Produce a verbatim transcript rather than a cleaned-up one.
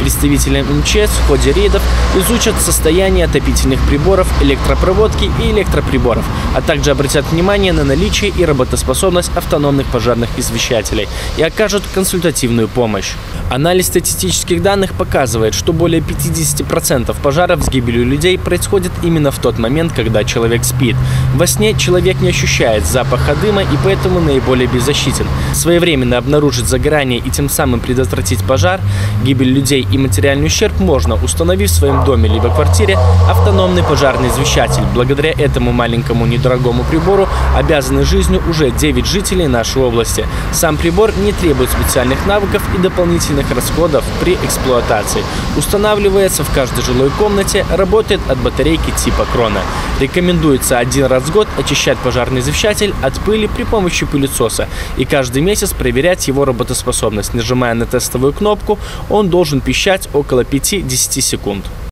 Представители эм че эс в ходе рейдов изучат состояние отопительных приборов, электропроводки и электроприборов, а также обратят внимание на наличие и работоспособность автономных пожарных извещателей и окажут консультативную помощь. Анализ статистических данных показывает, что более пятидесяти процентов пожаров с гибелью людей происходит именно в тот момент, когда человек спит. Во сне человек не ощущает запаха дыма и поэтому наиболее беззащитен. Своевременно обнаружить загорание и тем самым предотвратить пожар, гибель людей и материальный ущерб можно, установив в своем доме либо квартире автономный пожарный извещатель. Благодаря этому маленькому недорогому прибору обязаны жизнью уже девять жителей нашей области. Сам прибор не требует специальных навыков и дополнительных расходов при эксплуатации. Устанавливается в каждой жилой комнате, работает от батарейки типа Крона. Рекомендуется один раз в год очищать пожарный извещатель от пыли при помощи пылесоса и каждый месяц проверять его работоспособность. Нажимая на тестовую кнопку, он должен пищать около пяти-десяти секунд.